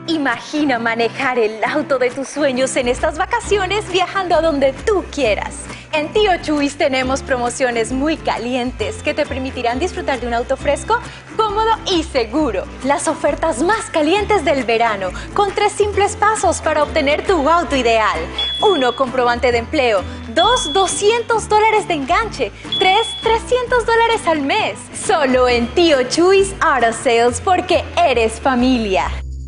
Imagina manejar el auto de tus sueños en estas vacaciones viajando a donde tú quieras. En Tío Chuys tenemos promociones muy calientes que te permitirán disfrutar de un auto fresco, cómodo y seguro. Las ofertas más calientes del verano, con 3 simples pasos para obtener tu auto ideal. 1. Comprobante de empleo. 2. $200 de enganche. 3. $300 al mes. Solo en Tío Chuys Auto Sales, porque eres familia.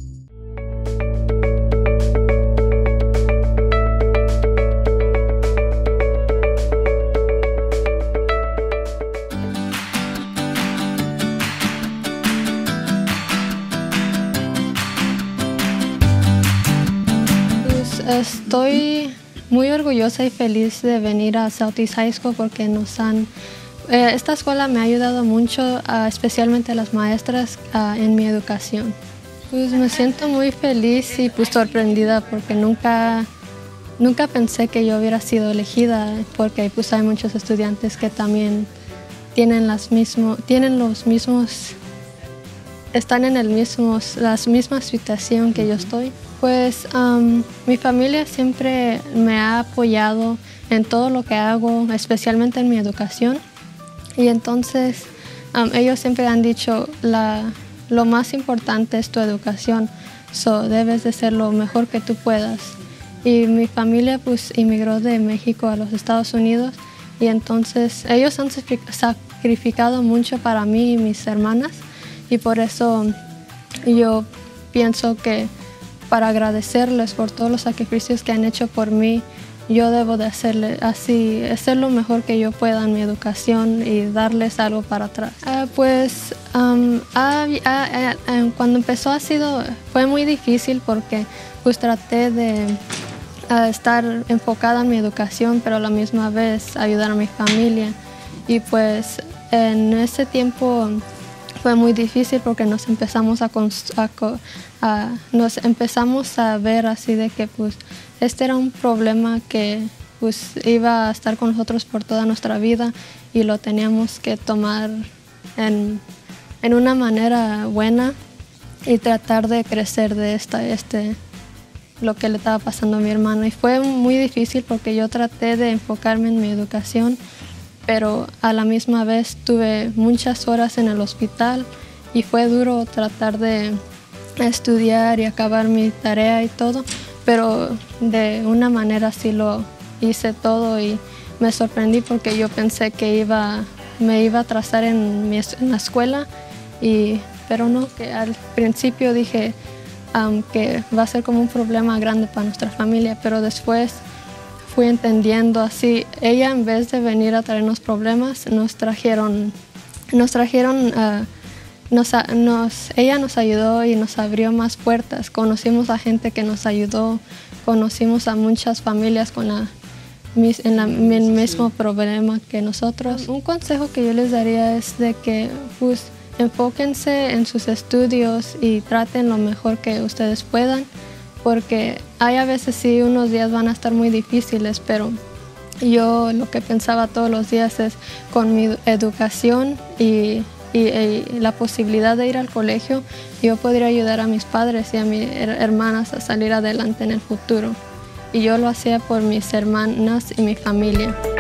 Estoy muy orgullosa y feliz de venir a Southeast High School porque esta escuela me ha ayudado mucho, especialmente a las maestras, en mi educación. Pues me siento muy feliz y sorprendida porque nunca pensé que yo hubiera sido elegida, porque hay muchos estudiantes que también están en la misma situación que yo estoy. Pues mi familia siempre me ha apoyado en todo lo que hago, especialmente en mi educación. Y entonces ellos siempre han dicho, lo más importante es tu educación, debes de ser lo mejor que tú puedas. Y mi familia inmigró de México a los Estados Unidos, y entonces ellos han sacrificado mucho para mí y mis hermanas, y por eso yo pienso que para agradecerles por todos los sacrificios que han hecho por mí, yo debo de hacer lo mejor que yo pueda en mi educación y darles algo para atrás. Cuando empezó fue muy difícil porque traté de estar enfocada en mi educación, pero a la misma vez ayudar a mi familia. Y en ese tiempo fue muy difícil porque nos empezamos a ver así de que este era un problema que iba a estar con nosotros por toda nuestra vida, y lo teníamos que tomar en una manera buena y tratar de crecer de lo que le estaba pasando a mi hermano. Y fue muy difícil porque yo traté de enfocarme en mi educación, pero a la misma vez tuve muchas horas en el hospital y fue duro tratar de estudiar y acabar mi tarea y todo, pero de una manera sí lo hice todo, y me sorprendí porque yo pensé que me iba a atrasar en la escuela, pero no, que al principio dije que va a ser como un problema grande para nuestra familia, pero después fui entendiendo así. Ella, en vez de venir a traernos problemas, ella nos ayudó y nos abrió más puertas. Conocimos a gente que nos ayudó, conocimos a muchas familias con el mismo problema que nosotros. Un consejo que yo les daría es de que enfóquense en sus estudios y traten lo mejor que ustedes puedan, porque hay a veces sí unos días van a estar muy difíciles, pero yo lo que pensaba todos los días es, con mi educación y la posibilidad de ir al colegio, yo podría ayudar a mis padres y a mis hermanas a salir adelante en el futuro. Y yo lo hacía por mis hermanas y mi familia.